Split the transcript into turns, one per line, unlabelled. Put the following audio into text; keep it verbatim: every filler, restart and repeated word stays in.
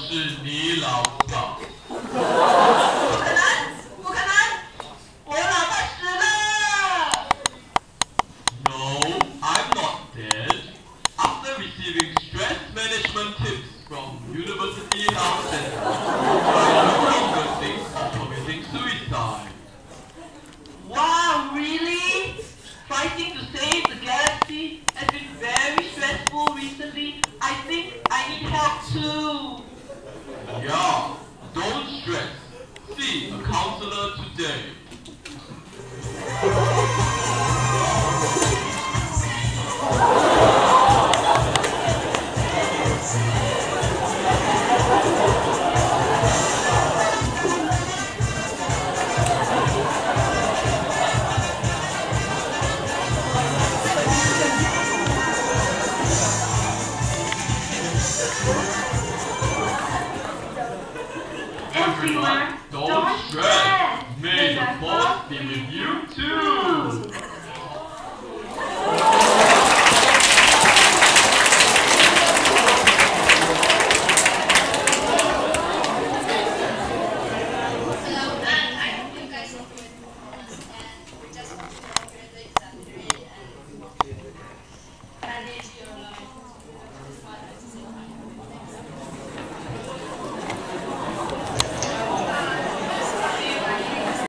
是你老爸。
不可能，不可能，我老爸死了。
No, I'm not dead. After receiving stress management tips from University Health Center, I no longer think of committing suicide.
Wow, really? Fighting to save the galaxy has been very stressful recently. I think I need help too.
Yeah, don't stress. See a counselor today.
Everyone,
Don't
don't
stress.
stress.
May the force